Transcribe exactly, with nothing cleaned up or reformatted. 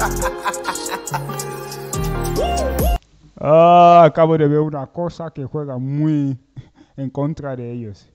Ah, acabo de ver una cosa que juega muy en contra de ellos.